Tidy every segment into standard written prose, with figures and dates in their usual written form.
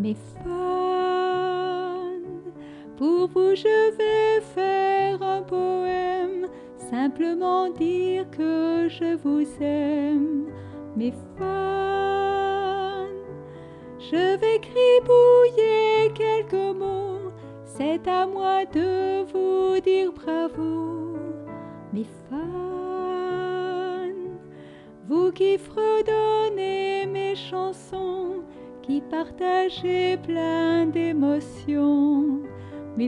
Mes fans, pour vous je vais faire un poème, simplement dire que je vous aime. Mes fans, je vais gribouiller quelques mots, c'est à moi de vous dire bravo. Mes fans, vous qui fredonnez mes chansons, qui partagez plein d'émotions, mes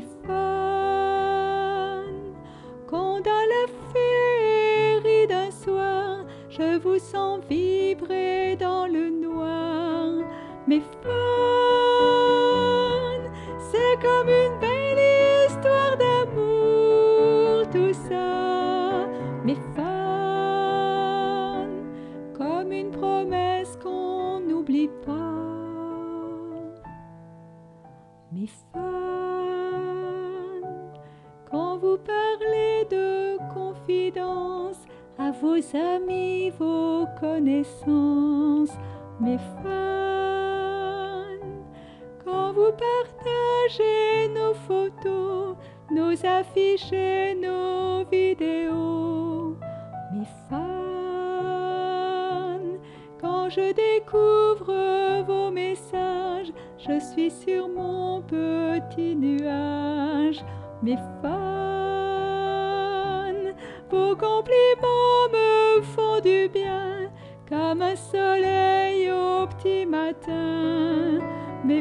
fans, quand dans la féerie d'un soir, je vous sens vibrer dans le noir, mes fans, c'est comme une belle histoire d'amour, tout ça, mes fans, comme une promesse qu'on n'oublie pas. Mes fans, quand vous parlez de confidence à vos amis, vos connaissances, mes fans, quand vous partagez nos photos, nos affiches et nos vidéos, mes fans, quand je découvre vos messages, je suis sur mon petit nuage, mes fans, vos compliments me font du bien, comme un soleil au petit matin, mes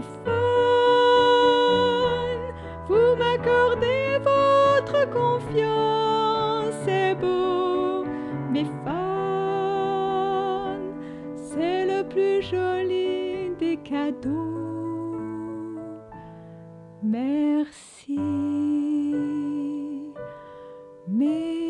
fans, vous m'accordez votre confiance, c'est beau, mes fans, c'est le plus joli des cadeaux. Merci, mes